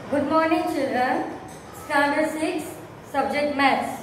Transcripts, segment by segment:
Good morning children. Standard 6 subject maths.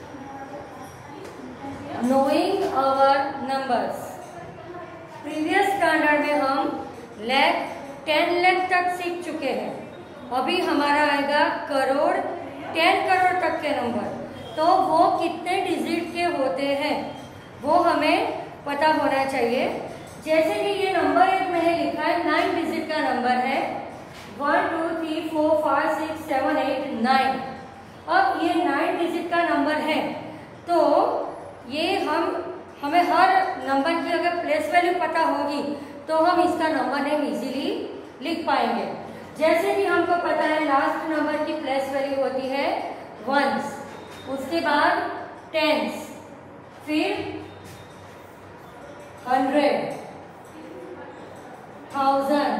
Knowing our numbers. Previous standard में हम lakh 10 lakh तक सीख चुके हैं. अभी हमारा आएगा करोड़ 10 करोड़ तक के नंबर. तो वो कितने डिजिट के होते हैं वो हमें पता होना चाहिए. जैसे कि ये नंबर एक मैंने लिखा है 9 डिजिट का नंबर है. 1 2 3 4 5 6 7 8 9. अब ये 9 डिजिट का नंबर है तो ये हमें हर नंबर की अगर प्लेस वैल्यू पता होगी तो हम इसका नंबर नेम इजीली लिख पाएंगे. जैसे कि हमको पता है लास्ट नंबर की प्लेस वैल्यू होती है वंस, उसके बाद टेंस, फिर 100, 1000,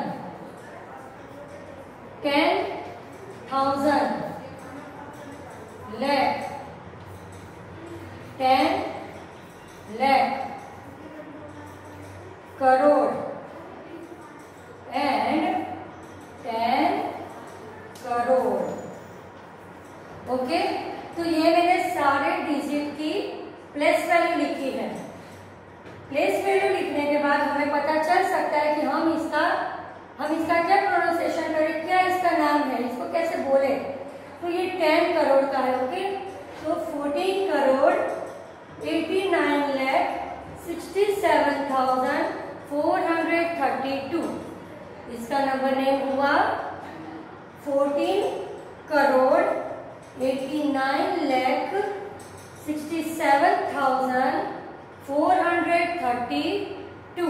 10,000, lakh, 10 lakh, crore and 10 crore. Okay, तो ये मैंने सारे डिजिट की प्लेस वैल्यू लिखी है. प्लेस वैल्यू लिखने के बाद हमें पता चल सकता है कि हम इसका क्या प्रोनाउंसिएशन करें, क्या इसका नाम है, इसको कैसे बोले. तो ये 10 करोड़ का है. ओके, तो 14 करोड़ 89 लाख 67,432. इसका नंबर नेम हुआ 14 crore 89 lakh 67,432.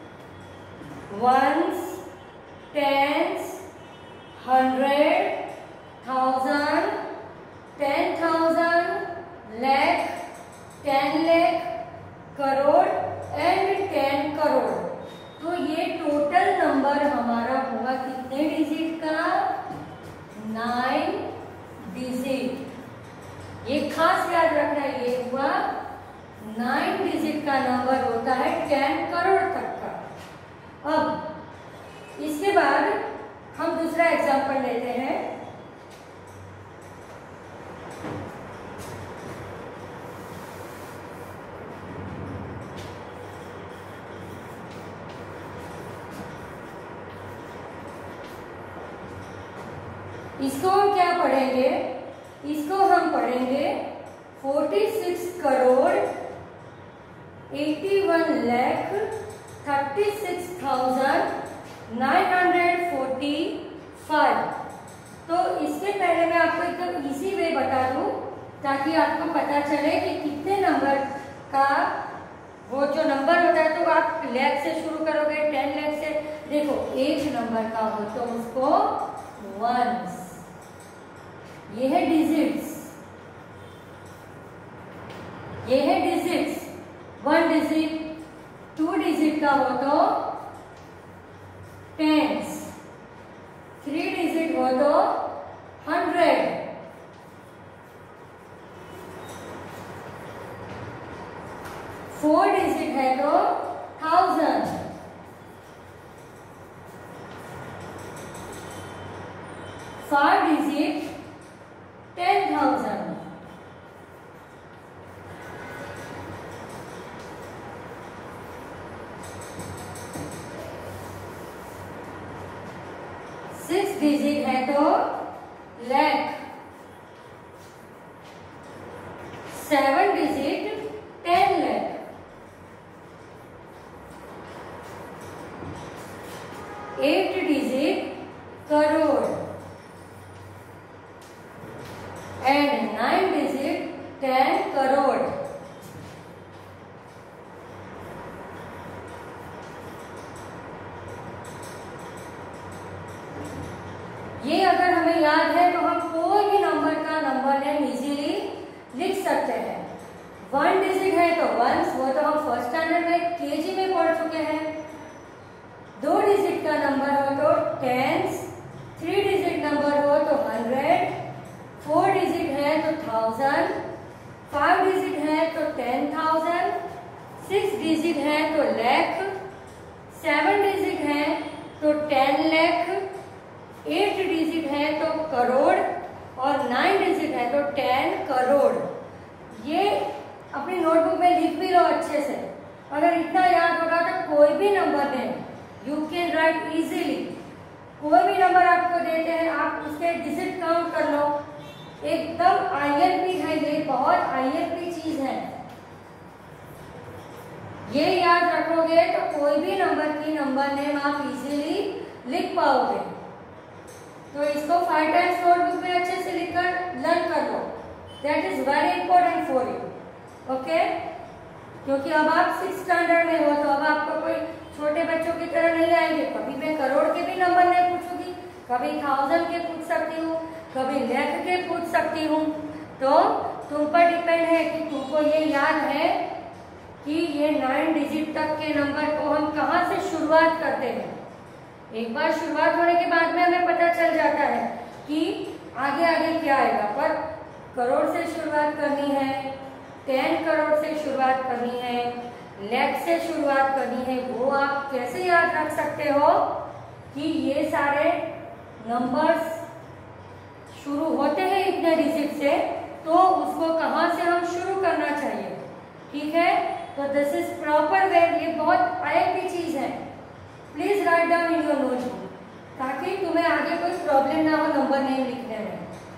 Ones, tens, 100, 1000, 10,000, lakh, 10 lakh, crore and 10 crore. तो ये टोटल नंबर हमारा होगा कितने डिजिट का? 9 डिजिट. ये खास याद रखना, ये हुआ 9 डिजिट का नंबर होता है 10 करोड़ तक का. अब इसके बाद हम दूसरा एग्जांपल लेते हैं. इसको हम क्या पढ़ेंगे? इसको हम पढ़ेंगे 46 करोड़ 81 लाख 36,945. तो इससे पहले मैं आपको एकदम इजी वे बता दूं ताकि आपको पता चले कि कितने नंबर का वो जो नंबर होता है. तो आप लाख से शुरू करोगे, 10 लाख से. देखो एक नंबर का हो तो उसको वंस, ये है डिजिट्स, ये है डिजिट्स. 1 डिजिट, 2 डिजिट का हो तो टेंस, 3 डिजिट हो तो 100, 4 डिजिट है तो 1000, 5 डिजिट 10,000, 6 डिजिट है तो lakh, 7 digit 10 lakh, 8 digit crore and 9 digit 10 crore. ये अगर हमें याद है तो हम कोई भी नंबर का नंबर नेम इजीली लिख सकते हैं. 1 डिजिट है तो वंस, वो तो हम फर्स्ट स्टैंडर्ड में केजी में पढ़ चुके हैं. 2 डिजिट का नंबर हो तो टेंस, 3 डिजिट नंबर हो तो 100, 4 डिजिट है तो 1000, 5 डिजिट है तो 10,000, 6 डिजिट है तो लाख, 7 डिजिट है तो 10 लाख, 8 डिजिट है तो करोड़ और 9 डिजिट है तो 10 करोड़। ये अपनी नोटबुक में लिख भी लो अच्छे से। अगर इतना याद होगा तो कोई भी नंबर दें, यू कैन राइट इजीली। कोई भी नंबर आपको देते हैं, आप उसके डिजिट काउंट कर लो। एकदम आईएलपी है, ये बहुत आईएलपी चीज है। ये याद रखोगे तो कोई भी नंबर की नंबर नेम आप इजीली लिख पाओगे। तो इसको 5 टाइम्स नोटबुक में अच्छे से लिखकर लर्न कर लो। That is very important for you, okay. क्योंकि अब आप 6th स्टैंडर्ड में हो, तो अब आपको कोई छोटे बच्चों की तरह नहीं आएंगे। कभी मैं करोड़ के भी नंबर नहीं पूछूंगी, कभी 1000 के पूछ सकती हूँ, कभी लाख के पूछ सकती हूँ। तो तुम पर डिपेंड है कि तुमको ये याद है कि ये 9 डिजिट तक के नंबर को हम कहाँ से शुरुआत करते हैं। एक बार शुरुआत होने के बाद में हमें पता चल जाता है कि आगे आगे क्या आएगा। पर करोड़ से शुरुआत करनी है, 10 करोड़ से शुरुआत करनी है, लाख से शुरुआत करनी है, वो आप कैसे याद रख सकते हो कि ये सारे नंबर्स शुरू होते हैं इतने डिजिट से, तो उसको कहाँ से हम शुरू करना चाहिए। ठीक है, तो दिस इज प्रॉपर वे। ये बहुत आईएलपी चीज है। Please write down in your notebook ताकि तुम्हें आगे कोई प्रॉब्लम ना हो नंबर नेम लिखने में।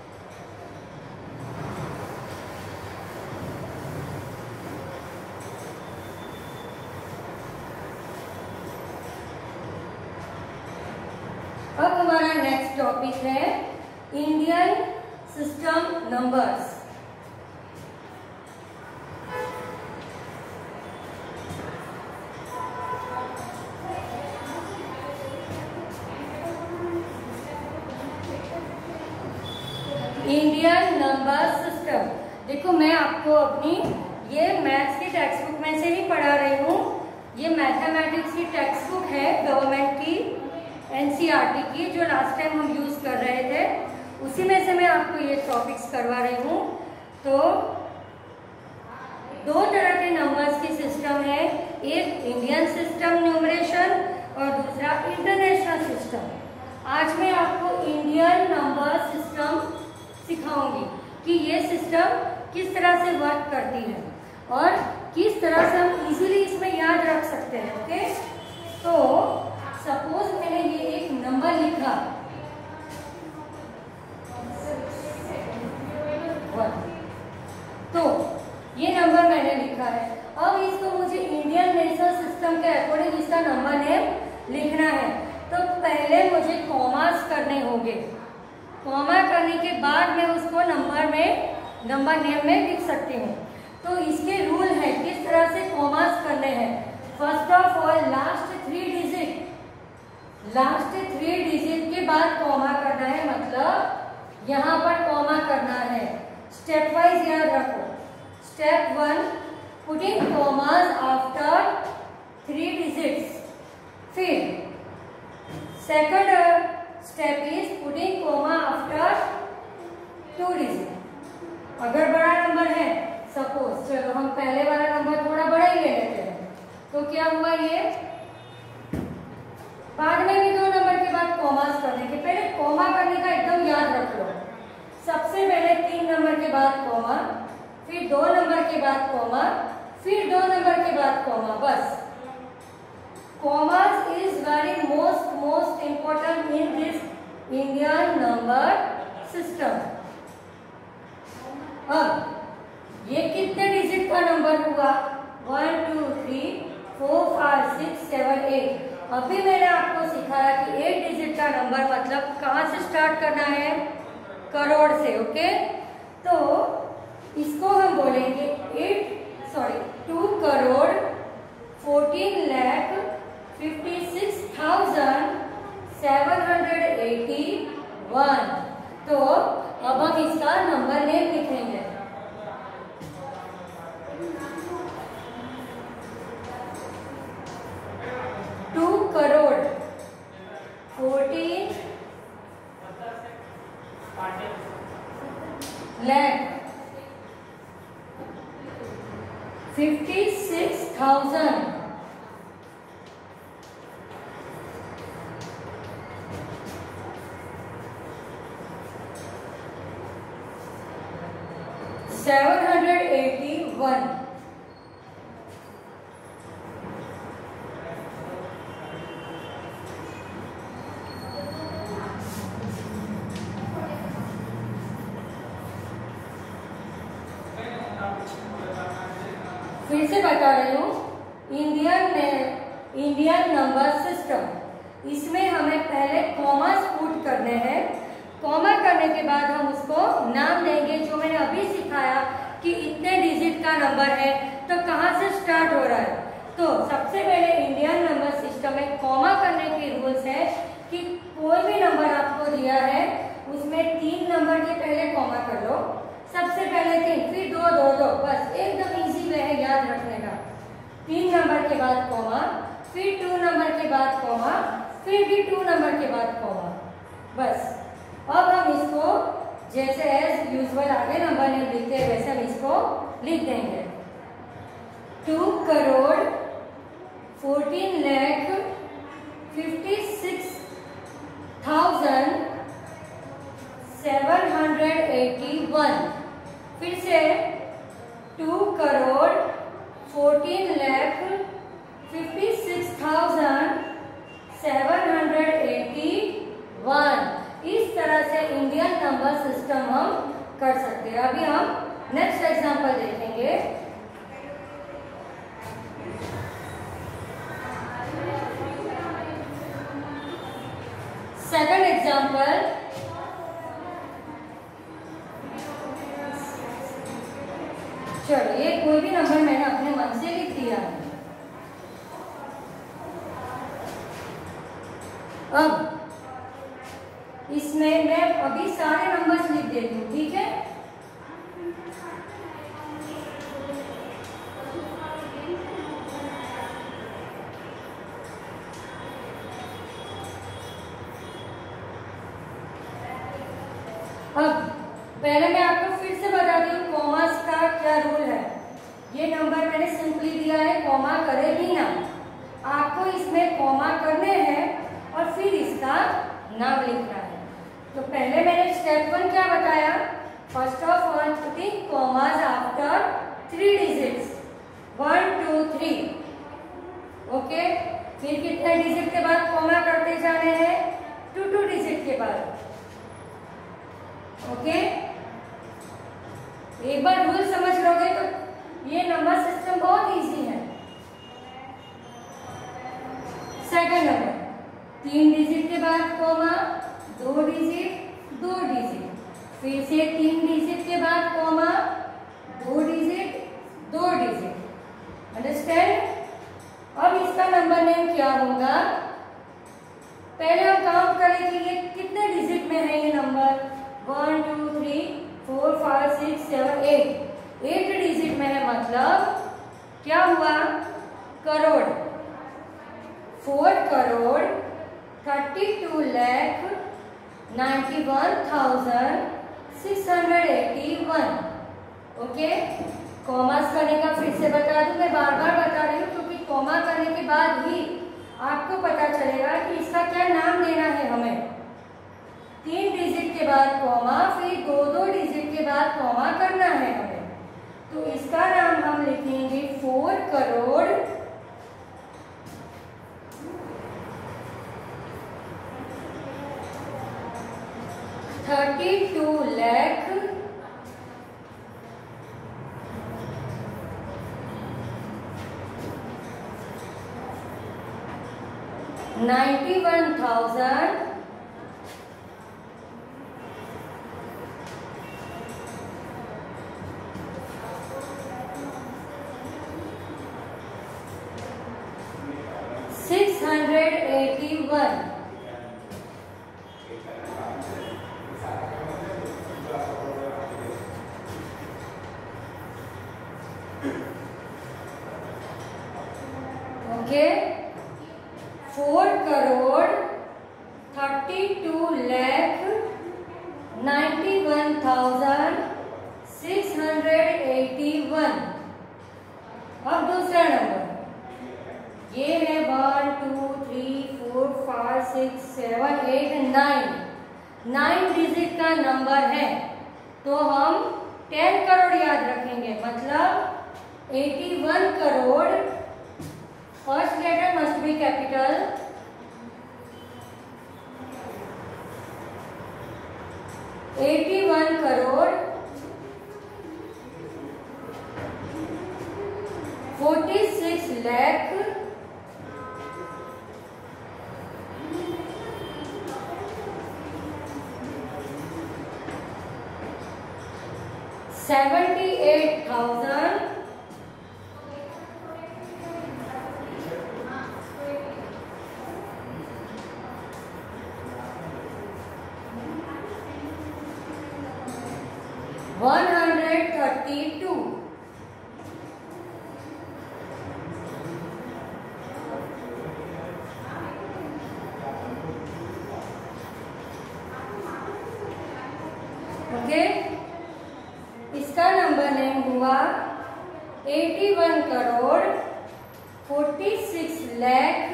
अब हमारा नेक्स्ट टॉपिक है Indian system numbers. Indian number system. देखो मैं आपको अपनी ये मैथ्स की टेक्स्ट बुक में से ही पढ़ा रही हूँ। ये मैथमेटिक्स की टेक्स्ट बुक है गवर्नमेंट की, एनसीईआरटी की, जो लास्ट टाइम हम यूज कर रहे थे। उसी में से मैं आपको ये टॉपिक्स करवा रही हूँ। तो 2 तरह के नंबर्स की सिस्टम है, एक इंडियन सिस्टम न्यूमरेशन और दूसरा इंटरनेशनल सिस्टम। आज मैं आपको इंडियन नंबर सिस्टम सिखाऊंगी कि ये सिस्टम किस तरह से वर्क करती है और किस तरह से हम इजीली इसमें याद रख सकते हैं। ओके, तो सपोज मैंने ये एक नंबर लिखा 1, तो ये नंबर मैंने लिखा है। अब इसको मुझे इंडियन नेशनल सिस्टम के अकॉर्डिंग इसका नंबर नेम लिखना है। तो पहले मुझे कॉमास करने होंगे। कॉमा करने के बाद मैं उसको नंबर नेम में लिख सकती हूँ। तो इसके रूल है किस तरह से कॉमास करने हैं। First of all last 3 digit के बाद कॉमा करना है, मतलब यहाँ पर कॉमा करना है। स्टेप वाइज याद रखो। Step 1 putting commas after 3 digits. फिर second step is putting comma after 2 digit. अगर बड़ा नंबर है, सपोज चलो हम पहले वाला नंबर थोड़ा बड़ा ही ले लेते हैं, तो क्या हुआ ये बाद में भी 2 नंबर के बाद कॉमास करने के पहले कॉमा करने का एकदम याद रख लो। सबसे पहले 3 नंबर के बाद कॉमा, फिर 2 नंबर के बाद कॉमा, फिर 2 नंबर के बाद कॉमा। बस commas is very most important in this Indian number system। अब ये कितने डिजिट का नंबर हुआ? 1 2 3 4 5 6 7 8। अभी मैंने आपको सिखाया कि 8 डिजिट का नंबर मतलब कहाँ से स्टार्ट करना है? करोड़ से। ओके, तो इसको हम बोलेंगे 2 करोड़ 14 लाख 56,781। तो अब हम इसका नंबर नेम लिखेंगे। टू करोड़ 14 लाख 56,000 781। 781। फिर से बता रही हूँ, इंडियन नंबर सिस्टम, इसमें हमें पहले कॉमास पुट करने हैं। कॉमा करने के बाद हम उसको नाम देंगे, जो मैंने अभी सिखाया कि इतने डिजिट का नंबर है तो कहाँ से स्टार्ट हो रहा है। तो सबसे पहले इंडियन नंबर सिस्टम में कॉमा करने के रूल्स है कि कोई भी नंबर आपको दिया है उसमें 3 नंबर के पहले कॉमा कर लो। सबसे पहले 3, फिर 2 2 2, बस एकदम इजी वे है याद रखने का। 3 नंबर के बाद कॉमा, फिर 2 नंबर के बाद कॉमा, फिर भी 2 नंबर के बाद कॉमा, बस। अब हम इसको जैसे एज यूजुअल आगे नंबर नेम लिखते हैं वैसे हम इसको लिख देंगे। 2,14,56,781। फिर से 2,14,56,781। इस तरह से इंडियन नंबर सिस्टम हम कर सकते हैं। अभी हम नेक्स्ट एग्जांपल देखेंगे। सेकंड एग्जांपल, चलो ये कोई भी नंबर मैंने अपने मन से लिख दिया है। अब इसमें मैं अभी सारे नंबर्स लिख देती हूँ, ठीक है। अब पहले मैं आपको फिर से बता दूं कॉमास का क्या रूल है। ये नंबर मैंने सिंपली दिया है, कॉमा करे भी ना, आपको इसमें कॉमा करने हैं और फिर इसका नाम लिखना है। तो पहले मैंने स्टेप 1 क्या बताया, first of all putting commas after 3 digits 1 2 3। Okay, फिर कितने डिजिट के बाद कॉमा करते जाने हैं, 2 2 डिजिट के बाद। ओके, एक बार रूल समझ लोगे तो ये नंबर सिस्टम बहुत इजी है। सेकंड नंबर 3 डिजिट के बाद कॉमा, 2 डिजिट 2 डिजिट, फिर से 3 डिजिट के बाद कॉमा, 2 डिजिट 2 डिजिट। अंडरस्टैंड। अब इसका नंबर नेम क्या होगा, पहले हम काउंट करें कि ये कितने डिजिट में है ये नंबर। 1 2 3 4 5 6 7 8 डिजिट में है, मतलब क्या हुआ, करोड़। 4,32,91,681। ओके, कॉमास करने का फिर से बता दूं, मैं बार बार बता रही हूँ क्योंकि कॉमा करने के बाद ही आपको पता चलेगा कि इसका क्या नाम देना है हमें। 3 डिजिट के बाद कॉमा, फिर 2 2 डिजिट के बाद कॉमा करना है हमें। तो इसका नाम हम लिखेंगे 4 करोड़ 32 लाख 91,000 681। ओके, 4 करोड़ 32 लाख 91,681। अब दूसरा नंबर, ये है 1 2 3 4 5 6 7 8 9 डिजिट का नंबर है। तो हम 10 करोड़ याद रखेंगे, मतलब 81 crore, first letter must be capital, 81 crore 46 lakh 78,000 132। Okay, इसका नंबर नेम हुआ 81 करोड़ 46 लाख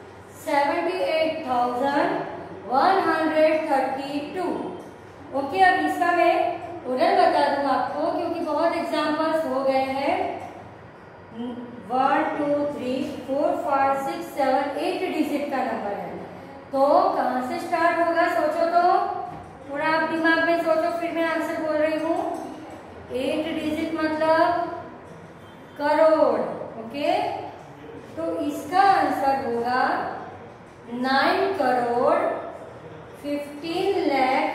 78,132। ओके, अब इसका मैं उधर बता दूं आपको, क्योंकि बहुत एग्जाम्पल्स हो गए हैं। 1 2 3 4 5 6 7 8 डिजिट का नंबर है, तो कहां से स्टार्ट होगा सोचो तो, थोड़ा आप दिमाग में सोचो, फिर मैं आंसर बोल रही हूँ। 8 डिजिट मतलब करोड़। ओके, तो इसका आंसर होगा 9 करोड़ 15 लाख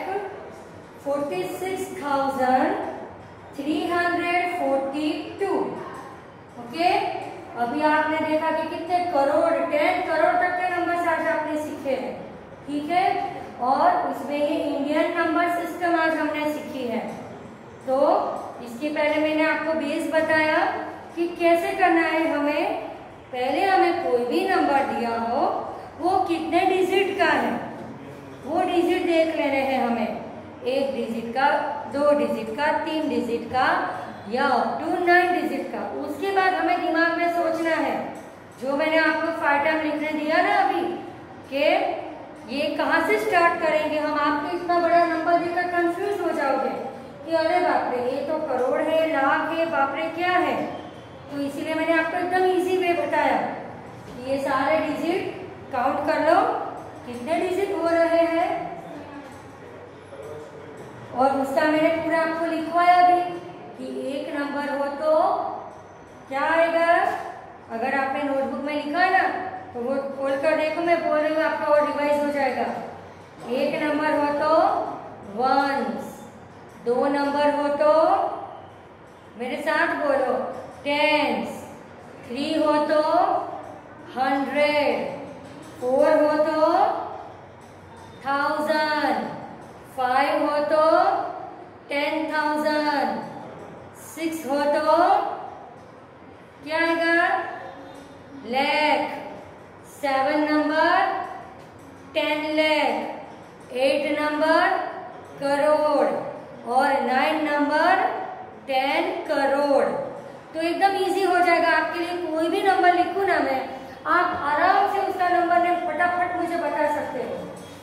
46,342। ओके, अभी आपने देखा कि कितने करोड़, 10 करोड़ तक के नंबर आज आपने सीखे हैं, ठीक है, और उसमें ये इंडियन नंबर सिस्टम आज हमने सीखी है। तो इसके पहले मैंने आपको बेस बताया कि कैसे करना है हमें। पहले हमें कोई भी नंबर दिया हो, वो कितने डिजिट का है वो डिजिट देख लेने हैं हमें, 1 डिजिट का, 2 डिजिट का, 3 डिजिट का या अप टू 9 डिजिट का। उसके बाद हमें दिमाग में सोचना है, जो मैंने आपको 5 टाइम लिखने दिया ना अभी, कि ये कहाँ से स्टार्ट करेंगे हम। आपको इतना बड़ा नंबर देकर कंफ्यूज हो जाओगे कि अरे बाप रे, ये तो करोड़ है, लाख है, बाप रे क्या है। तो इसीलिए मैंने आपको एकदम इजी वे बताया कि ये सारे डिजिट काउंट कर लो, कितने डिजिट हो रहे हैं, और उसका मैंने पूरा आपको लिखवाया भी कि एक नंबर हो तो क्या आएगा। अगर आपने नोटबुक में लिखा है ना, तो वो खोल कर देखो, मैं बोल रही हूँ आपका और रिवाइज हो जाएगा। एक नंबर हो तो वंस, 2 नंबर हो तो मेरे साथ बोलो टेंस, 3 हो तो 100, 4 हो तो 1000, 5 हो तो 10,000, 6 हो तो क्या आएगा लाख, 7 नंबर 10 लाख, 8 नंबर करोड़ और 9 नंबर 10 करोड़। तो एकदम इजी हो जाएगा आपके लिए। कोई भी नंबर लिखूं ना मैं, आप आराम से उसका नंबर ने फटाफट मुझे बता सकते हो।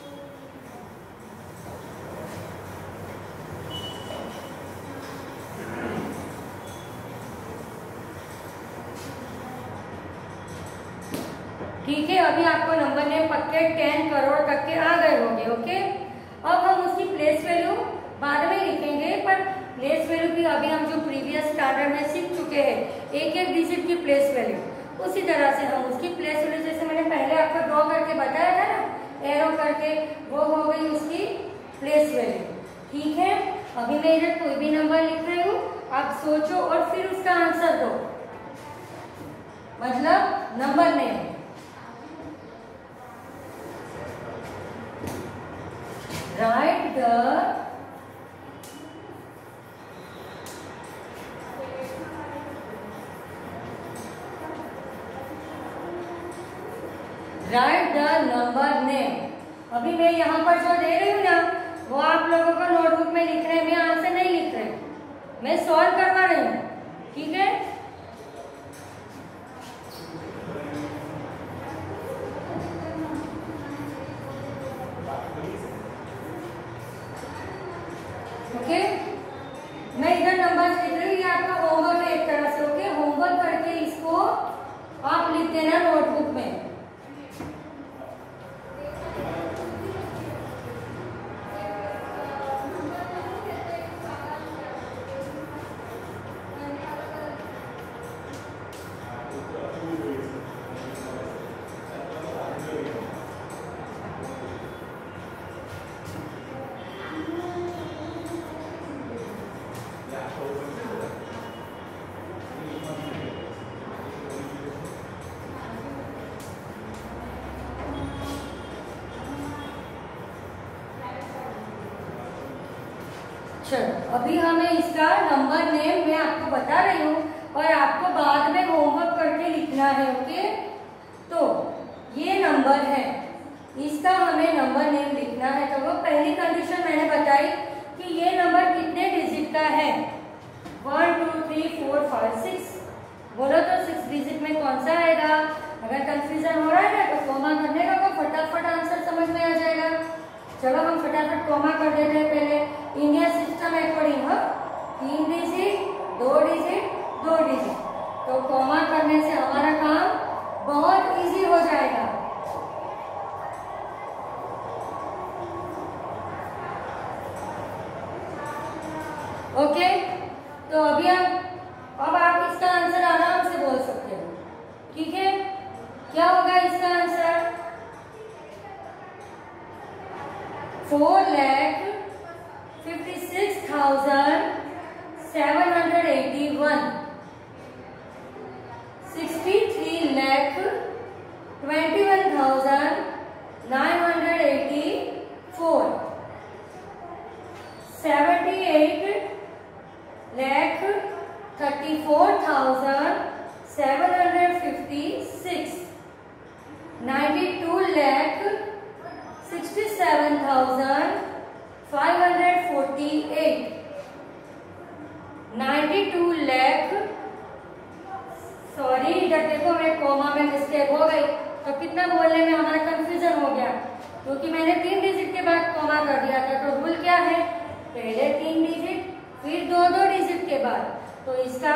ठीक है, अभी आपको नंबर ने पक्के 10 करोड़ तक के आ गए होंगे। ओके, अब हम उसकी प्लेस वैल्यू बाद में लिखेंगे, पर प्लेस वैल्यू भी अभी हम जो प्रीवियस स्टैंडर्ड में सीख चुके हैं, एक एक डिजिट की प्लेस वैल्यू, उसी तरह से हम उसकी प्लेस वैल्यू, जैसे मैंने पहले आपको ड्रॉ करके बताया था ना, एरो करके, वो हो गई उसकी प्लेस वैल्यू। ठीक है, अभी मैं इधर कोई भी नंबर लिख रही हूँ, आप सोचो और फिर उसका आंसर दो, मतलब number name. Write the number name। अभी मैं यहाँ पर जो दे रही हूँ ना, वो आप लोगों को नोटबुक में लिख रहे हैं, मैं आंसर नहीं लिख रही, मैं सॉल्व करवा रही हूँ। ठीक है, मैं इधर नंबर लिख रही हूँ, ये आपका होमवर्क है एक तरह से। ओके, होमवर्क करके इसको आप लिख देना नोटबुक में। चलो, अभी हमें इसका नंबर नेम मैं आपको बता रही हूँ और आपको बाद में होमवर्क करके लिखना है। ओके, तो ये नंबर है, इसका हमें नंबर नेम लिखना है। तो वो पहली कंडीशन मैंने बताई कि ये नंबर कितने डिजिट का है। 1 2 3 4 5 6 बोलो तो 6 डिजिट में कौन सा आएगा। अगर कंफ्यूजन हो रहा है ना तो कॉमा करने का फटाफट आंसर समझ में आ जाएगा। चलो हम फटाफट कॉमा कर देते हैं पहले। India system according 3 digit 2 digit 2 digit, तो कॉमा करने से हमारा काम बहुत इजी हो जाएगा। ओके, तो अभी अब आप इसका आंसर आराम से बोल सकते हो। ठीक है, क्या होगा इसका आंसर? 4,56,781, 63,21,984, 78,34,756, 92,67,548, 92 लाख, सॉरी इधर देखो मैं कॉमा में मिस्टेक हो गई, तो कितना बोलने में हमारा कंफ्यूजन हो गया क्योंकि मैंने 3 डिजिट के बाद कॉमा कर दिया था। तो रूल क्या है, पहले 3 डिजिट फिर 2 डिजिट के बाद। तो इसका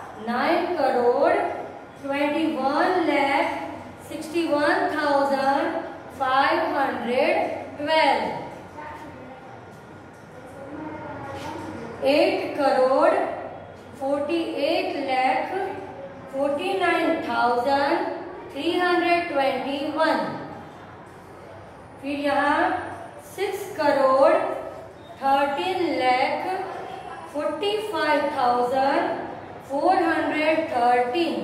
9,61,61,512, 8,48,49,321, फिर यहाँ 6,13,45,413,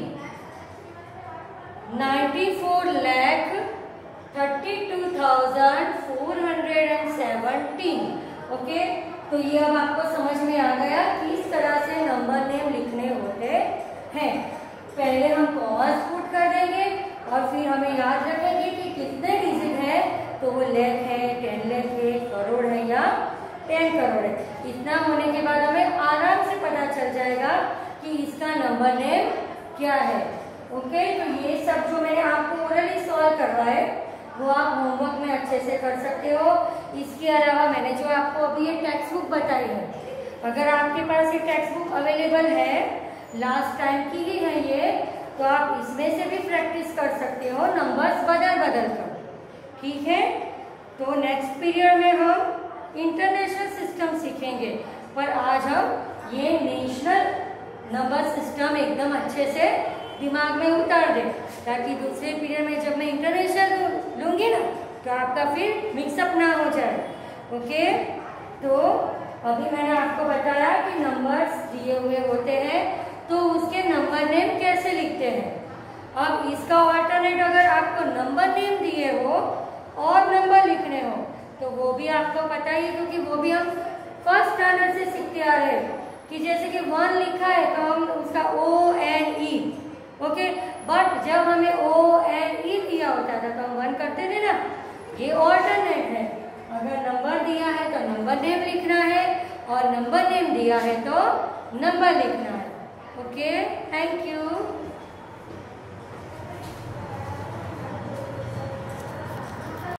94,32,417। ओके, तो ये अब आपको समझ में आ गया किस तरह से नंबर नेम लिखने होते हैं। पहले हम कॉमास पुट कर देंगे और फिर हमें याद रखेंगे कि कितने डिजिट है, तो वो लाख है, 10 लाख है, करोड़ है या 10 करोड़ है। इतना होने के बाद हमें आराम से पता चल जाएगा कि इसका नंबर नेम क्या है। ओके, तो ये सब जो मैंने आपको ओरली सॉल्व करवाए वो आप होमवर्क में अच्छे से कर सकते हो। इसके अलावा मैंने जो आपको अभी ये टेक्स्ट बुक बताई है, अगर आपके पास ये टेक्स्ट बुक अवेलेबल है, लास्ट टाइम की ही है ये, तो आप इसमें से भी प्रैक्टिस कर सकते हो नंबर्स बदल बदल कर। ठीक है, तो नेक्स्ट पीरियड में हम इंटरनेशनल सिस्टम सीखेंगे, पर आज हम ये नेशनल नंबर सिस्टम एकदम अच्छे से दिमाग में उतार दें, ताकि दूसरे पीरियड में जब मैं इंटरनेशनल लूंगी ना तो आपका फिर मिक्सअप ना हो जाए। ओके, तो अभी मैंने आपको बताया कि नंबर्स दिए हुए होते हैं तो उसके नंबर नेम कैसे लिखते हैं। अब इसका ऑल्टरनेट अगर आपको नंबर नेम दिए हो और नंबर लिखने हो तो वो भी आपको पता ही है, क्योंकि वो भी हम फर्स्ट स्टैंडर्ड से सीखते आ रहे हैं कि जैसे कि 1 लिखा है तो हम उसका ONE। ओके, बट जब हमें ONE दिया होता था तो हम 1 करते थे ना, ये ऑल्टरनेट है। अगर नंबर दिया है तो नंबर नेम लिखना है और नंबर नेम दिया है तो नंबर लिखना है। Okay, thank you.